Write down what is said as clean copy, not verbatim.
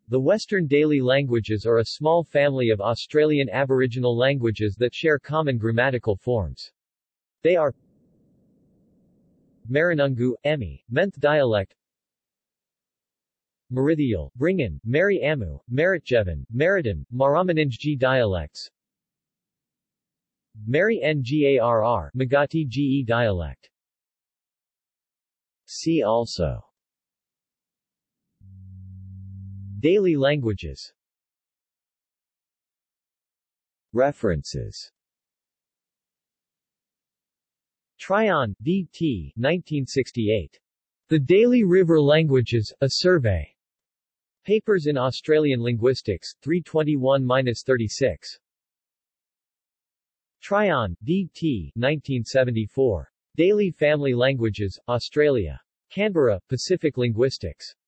The Western Daly languages are a small family of Australian Aboriginal languages that share common grammatical forms. They are Maranungu, Emi, Menth dialect, Merithial, Bringan, Mary Amu, Meritjevan, Meridan, Maramaninjgi dialects, Mary Ngarr, Magati Ge dialect. See also Daly languages. References. Tryon, D.T. 1968. The Daly River Languages, A Survey. Papers in Australian Linguistics, 321-36. Tryon, D.T. 1974. Daly Family Languages, Australia. Canberra, Pacific Linguistics.